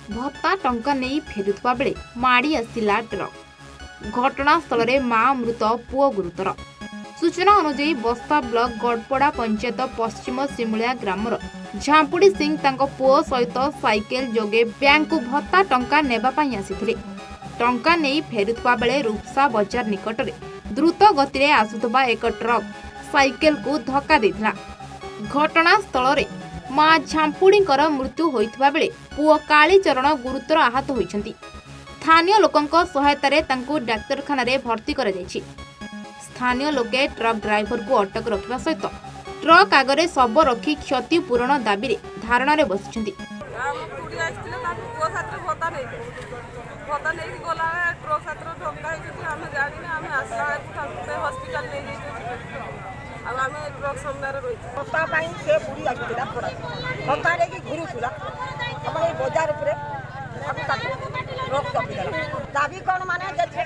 भत्ता टंका नहीं फेरुवा बेले माड़ी आसिला ट्रक। घटनास्थल में मां मृत पुओ गुरुतर। सूचना अनुसार बस्ता ब्लॉक गड़पड़ा पंचायत पश्चिम सिमुलिया ग्रामर झांपुड़ी सिंह तांको पुओ सहित साइकेल जोगे बैंक को भत्ता टंका नेबा पाई आसिथिले। टंका नहीं फेरुवा बेले रूपसा बजार निकट में द्रुत गति में आसुथबा एक ट्रक साइकेल को धक्का देथिला। घटनास्थल में मां झांपुड़ी मृत्यु होइथिबा बेले पुओ कालीचरण गुरुतर आहत होइछंती। स्थानीय लोकंक सहायता रे तांको डाक्तरखाना रे भर्ती करा जायछि। स्थानीय लोके ट्रक ड्राइवर को अटक रखिबा सहित ट्रक आगरे सब रखी क्षतिपूरण दाबी रे धारणा रे बसिछंती। दाबी कौन माने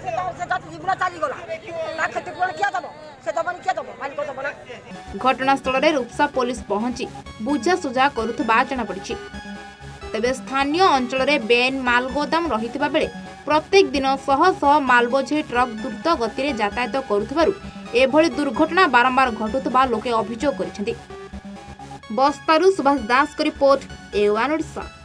घटनास्थल में रूपसा पुलिस पहुंची बुझासुझा करुवा जनापड़ी। तेबे स्थानीय अंचल में बेन माल गोदाम रहिथिबा बेले प्रत्येक दिन शह शह मालबोझी ट्रक द्रुत गति में यातायात करुथिबारु एभली दुर्घटना बारंबार घटुवा लोके अभियोग करिसेंती। बस्तारु सुभाष दास रिपोर्ट A1 ओडिशा।